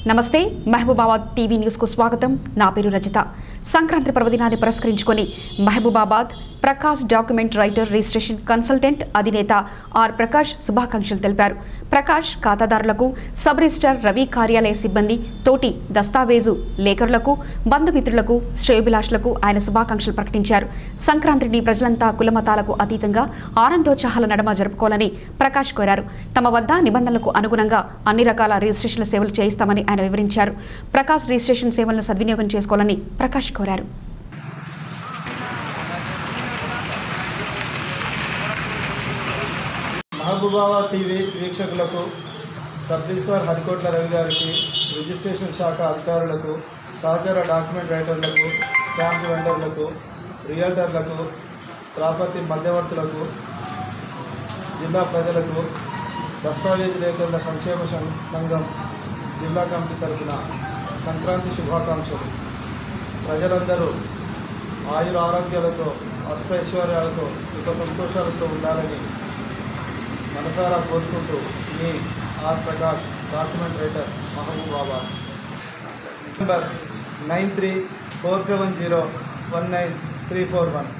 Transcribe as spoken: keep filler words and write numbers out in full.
నమస్తే Mahabubabad TV news కు స్వాగతం। నా పేరు రజిత। సంక్రాంతి పర్వదినాన్ని పురస్కరించుకొని Mahabubabad Prakash document writer registration consultant అధినేత ఆర్ ప్రకాష్ శుభాకాంక్షలు తెలిపారు। ప్రకాష్ ఖాతాదారులకు సబ్ రిజిస్ట్రార్ రవి కార్యాలయ సిబ్బంది తోటి దస్తావేజు లేఖరులకు బంధుమిత్రులకు శ్రేయోభిలాషులకు ఆయన శుభాకాంక్షలు ప్రకటించారు। సంక్రాంతిని ప్రజలంతా కులమతాలకు అతీతంగా ఆనందోత్సాహాల నడమ జరుపుకోవాలని ప్రకాష్ కోరారు। తమ వద్ద నిబంధనలకు అనుగుణంగా అన్ని రకాల రిజిస్ట్రేషన్ల సేవలు చేయిస్తామని ఆయన వివరించారు। ప్రకాష్ రిజిస్ట్రేషన్ సేవలను సద్వినియోగం చేసుకోవాలని ప్రకాష్ కోరారు। మహబూబాబాద్ టీవీ వీక్షకులకు సబ్ రిజిస్ట్రార్ హరికోట్ల రవి గారికి, రిజిస్ట్రేషన్ శాఖ అధికారులకు, సహచర డాక్యుమెంట్ రైటర్లకు, స్టాంప్ వెండర్లకు, రియల్టర్లకు, ప్రాపర్టీ మధ్యవర్తులకు, జిల్లా ప్రజలకు దస్తావేజు లేఖరుల సంక్షేమ సంఘం జిల్లా కమిటీ తరఫున సంక్రాంతి శుభాకాంక్షలు। ప్రజలందరూ ఆయుర ఆరోగ్యాలతో అష్టైశ్వర్యాలతో సుఖ సంతోషాలతో ఉండాలని మనసారా కోరుకుంటూ మీ R Prakash document writer Mahabubabad. Number nine three four seven zero one nine three four one.